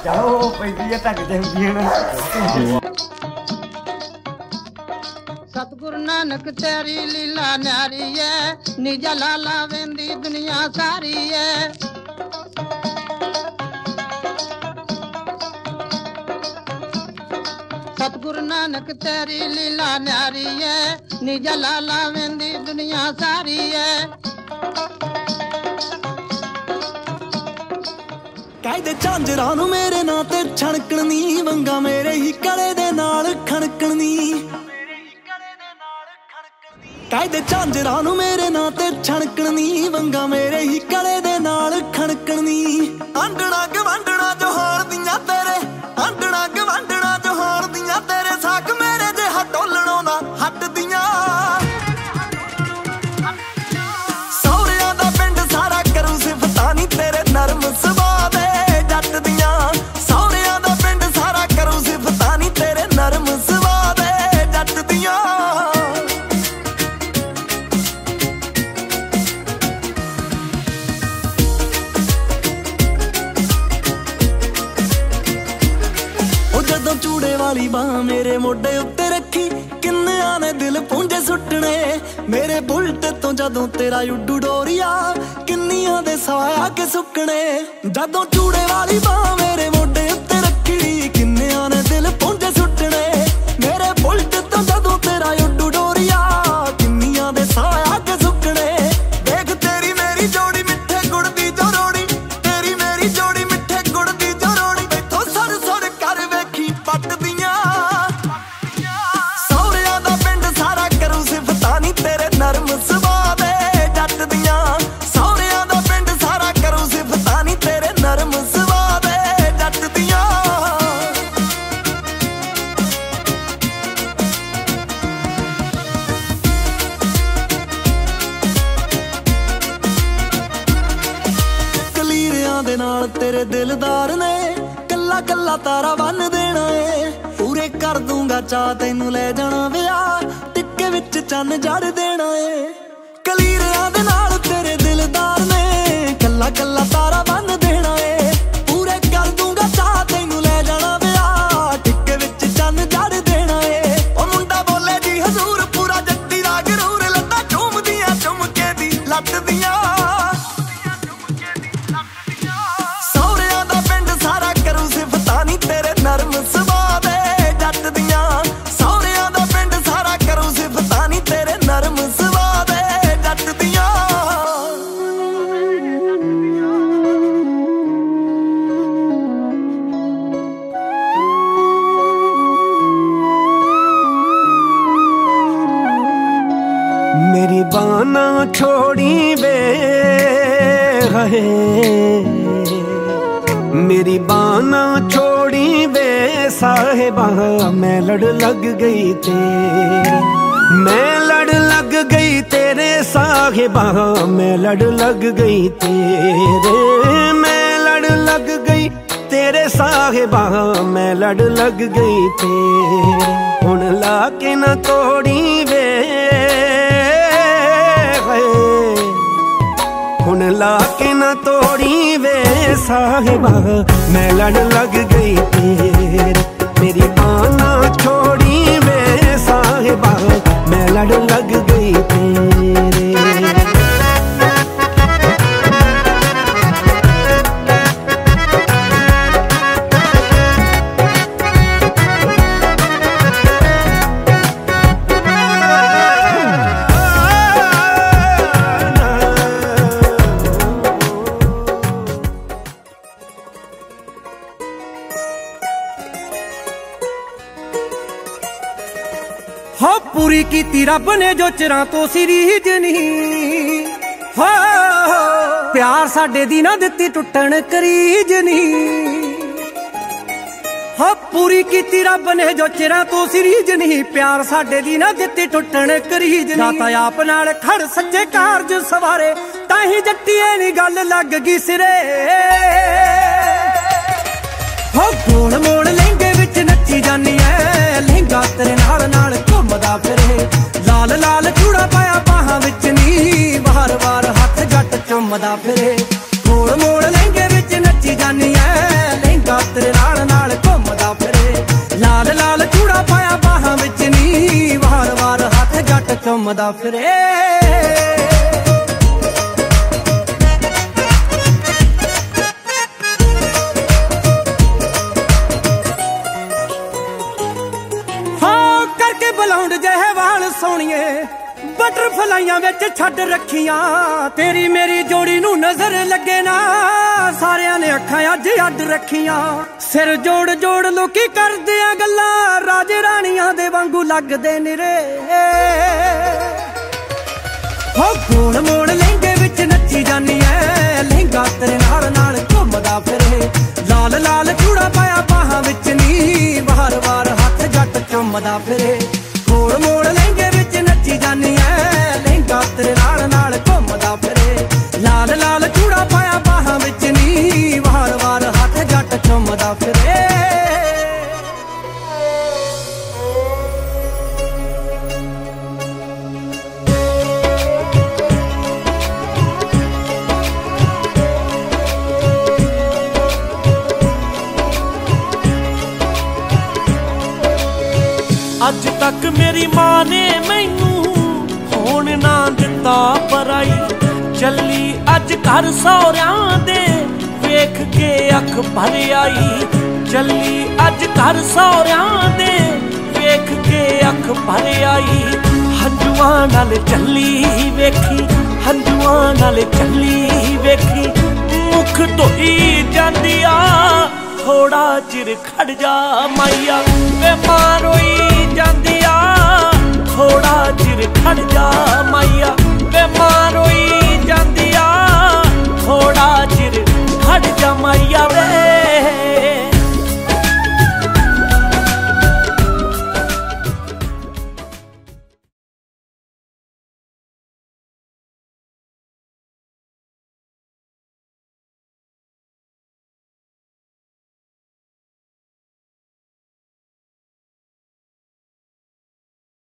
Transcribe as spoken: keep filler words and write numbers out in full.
ਚਲੋ ਪੈਂਦੀ ਆ ਢੱਕ ਜਾਂਦੀ ਨਾ। सतगुरु नानक तेरी लीला न्यारी है, निजा लाला वेंदी दुनिया सारी है। सतगुरु नानक तेरी लीला न्यारी है, निजा लाला वेंदी दुनिया सारी है। कहदे झांजरां नूं मेरे नां ते छणकण नी, वंगा मेरे ही गले दे नाल खणकण नी। कहदे झांजरां नूं मेरे नां ते छणकण नी, वंगा मेरे ही गले दे नाल खणकण नी। आंडणा गवांडणा जोहार दियां तेरे, आंडणा गवांडणा जोहार दियां तेरे, साक मेरे जे हटोलणों ना हट दियां। सौरियां दा पिंड सारा करूं सिफतां नी तेरे नरम सुभाऽ दे जट दियां। सौरियां दा पिंड सारा करूं सिफतां नी तेरे नरम सुभाऽ दे जट दियां। चूड़े वाली बां मेरे मोढे उत्ते रखी, किन्नियां ने दिल पूंजे सुट्टने। मेरे बुलट तो जदों तेरा उड्डू डोरिया, किन्नियां दे साया के सुकने। जदों चूड़े वाली बां मेरे मोढे उत्ते रखी, किन्नियां ने दिल पूंजे सुट्टने। मेरे बुलट तो जदों तेरा उड्डू डोरिया, किन्नियां दे साया के सुकने। देख तेरी मेरी जोड़ी मिठे गुड़ दी जोड़ी, तेरी मेरी जोड़ी मिठे गुड़ दी जोड़ी, इथों सर सर कर वेखी पट दियां। सौरियां दा पिंड सारा करूं सिफतां नी तेरे नरम सुभाऽ दे जट दियां। सौरियां दा पिंड सारा करूं सिफतां नी तेरे नरम सुभाऽ दे जट दियां। कलीरियां दे नाल तेरे दिलदार ने, कल्ला कल्ला तारा बन देना है। पूरे कर दूंगा चा तैनू ले जाना विआह, टिक्के विच चन्न जड़ देना है। कलीरियां दे नाल तेरे दिलदार ने, कल्ला कल्ला तारा बन देना है। पूरे कर दूंगा चा तैनू ले जाना विआह, टिक्के विच चन्न जड़ देना है। ओ मुंडा बोले जी हजूर पूरा जट्टी दा गरूर, लत्तां झूमदियां झुमके दी लट दियां। सौरियां दा पिंड सारा करूं सिफतां नी तेरे नरम सुभाऽ दे जट दियां। सौरियां दा पिंड सारा करूं सिफतां नी तेरे नरम सुभाऽ दे जट दियां। मेरी बाना छोड़ी वे है, मेरी बाना छोड़ी वे साहिबा, मैं लड़ लग गई तेरी, मैं लड़ लग गई तेरे साहिबा, मैं लड़ लग गई तेरे, मैं लड़ लग गई तेरे साहिबा, मैं लड़ लग गई तेरे। हुण ला के ना तोड़ी वे, हुण ला के ना तोड़ी वे साहिबा, मैं लड़ लग गई तेरे। मेरी बाना छोड़ी वे साहिबा, मैं लड़ लग गई तेरे। हो पूरी की रब ने जो चिरां तो सीरीज नहीं, हो प्यार साडे दी ना दित्ती टुटण करीज नहीं। हो पूरी की रब ने जो चिरां तो सीरीज नहीं, प्यार साडे दी ना दित्ती टुटण करीज नहीं। दाता आप नाल खड़ सच्चे कारज सवारे, ताही जट्टीए नी गल लग गई सिरे। हो गोल मोड़ लहंगे विच नच्ची जानी है, लहंगा तेरे नाल नाल घुमदा फिरे। लाल लाल चूड़ा पाया बाहां विच नी, वार वार हथ जट चुमदा फिरे। गोल मोड़ लहंगे विच नच्ची जानी है, लहंगा तेरे नाल चुमदा फिरे। हाँ करके बलाउंड जहे वाल सोनिए बटरफलाइयां विच छड्ड रखियां। तेरी मेरी जोड़ी नू नजर लगे ना सारियां ने अखां अज अड रखियां। सिर जोड़ जोड़ लोकी करदे आ गल्लां राजे राणियां दे वांगू लगदे निरे। हो गोल मोड़ लहंगे विच नच्ची जानी ऐ लहंगा तेरे नाल नाल घुमदा फिरे। लाल लाल चूड़ा पाया बाहां विच नी वार वार हत्थ जट चुमदा फिरे। गोल मोड़ लहंगे विच नच्ची जानी ऐ लहंगा तेरे नाल नाल घुमदा फिरे। लाल लाल चूड़ा पाया बाहां विच नी वार वार हत्थ जट चुमदा फिरे। अज तक मेरी मां ने मैनू होण ना दिता पराई। चली अज घर सौरियां दे वेख के अख भर आई। चली अज घर सौरियां दे वेख के अख भर आई। हंजुआं नाल चली वेखी हंजुआं नाल चली वेखी। मुख धोई जांदी आ थोड़ा चिर खड़ जा माइया वे मां रोई जांदी आ थोड़ा चिर खड़ जा माइया।